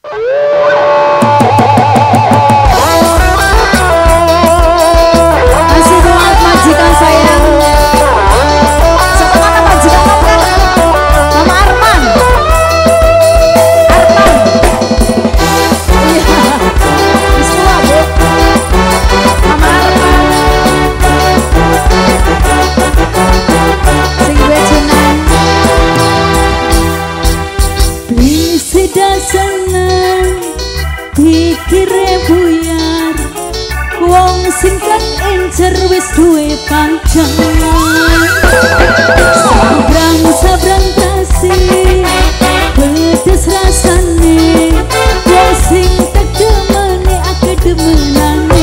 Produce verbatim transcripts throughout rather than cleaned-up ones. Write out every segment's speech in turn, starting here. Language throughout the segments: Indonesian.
Singkat encer wis duwe pancen sabrang sabrang kasih pedes rasane wong sing tak demene ake demenane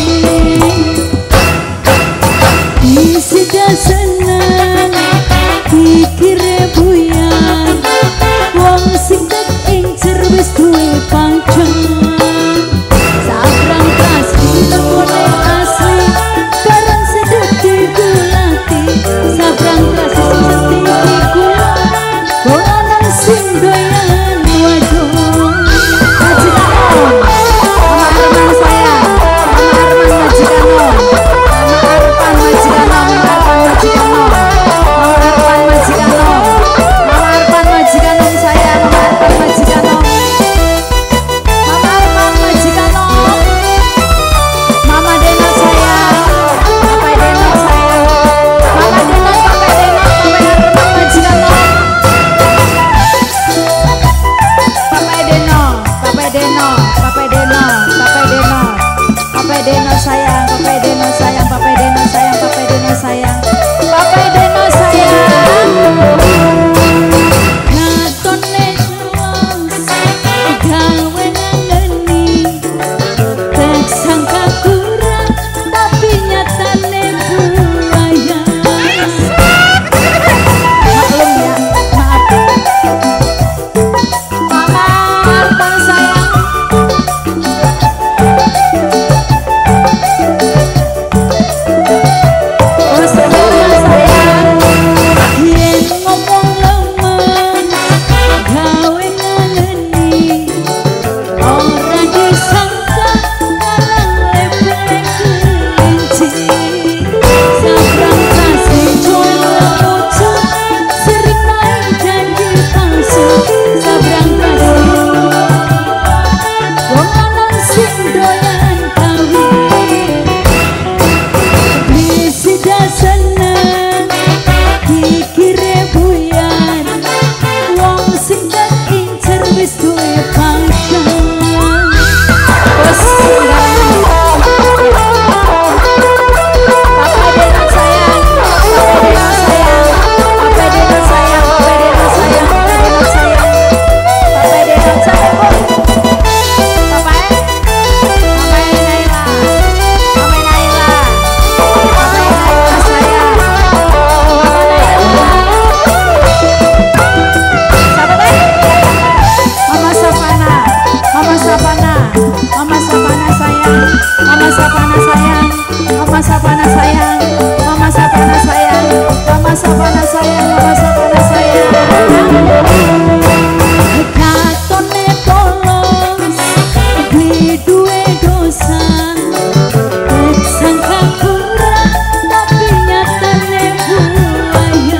isi dah seneng pikire buyar wong sing tak encer wis duwe pancen sabrang kasih terkone sabrang kasih seperti kula bonan sing doyan wadon majikan sama Arman saya sama Arman majikan sama Arpan majikan sama Arpan majikan sama Arpan majikan sama Arpan majikan saya sama Arpan majikan Mama Arpan majikan Mama Dena saya Papa Dena saya Mama Dena Papa Dena Papa Arpan majikan Papa Dena Papa Dena Papa Dena Papa Dena Papa Dena sayang Papa Dena sayang Papa Dena sayang Papa Dena sayang Papa Dena sayang ngatone los gawe nangeni tek sangka kurang tapi nyatane buaya maklum ya maaf Mama Arpan sayang oh saudara sayang yen ngomong lemen gawe nangeni ora disangka karang lepek kelinci sabrang kasih joyo lucu sering main janji palsu sabrang kasih wong lanang sing doyan kawin bisi dah seneng pikire buyar wong sing tak incer wis duwe pancen wes Papa Dena sayang Papa Dena sayang Papa Dena sayang Papa Dena sayang Papa Dena sayang Papa Dena sayang Papa Mama Naila Mama Naila Mama Naila sayang Mama Naila siapa teh Mama Sapana Mama Sapana Mama Sapana sayang Mama Sapana sayang Mama Sapana sayang Mama Sapana sayang Mama Sapana sayang Mama Sapana sayang katone polos beli duwe dosa tek sangka kurang tapi nyatane buaya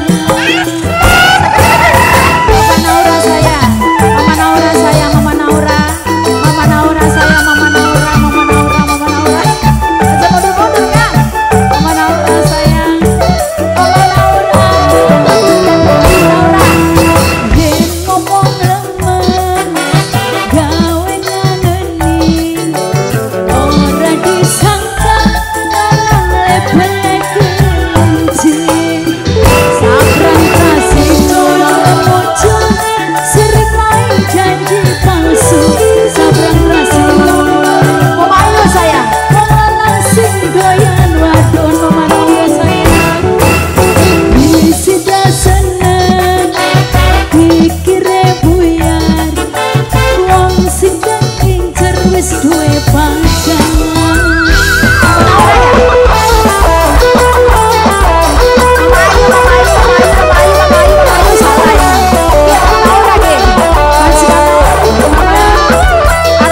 Mama Naura sayang Mama Naura sayang Mama Naura Mama Naura sayang Mama Naura Mama Naura Mama Naura aja mundur-mundur kan Mama Naura sayang Mama Naura Mama Naura yen ngomong lemen gawe nangeni ora disangka karang lepek kelinci sabrang kasih joyo lucu sering main janji palsu sabrang kasih Mama Ayu sayang wong lanang sing doyan wadon Mama Naura sayang bisi dah seneng pikire buyar wong sing tak incer wis duwe pancen Mama Ayu Mama Ayu Mama Ayu Mama Ayu Mama Ayu Mama Ayu sayang iya Mama Naura ge majikan Mama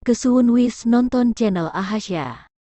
kesuwun wis nonton channel Ahasya.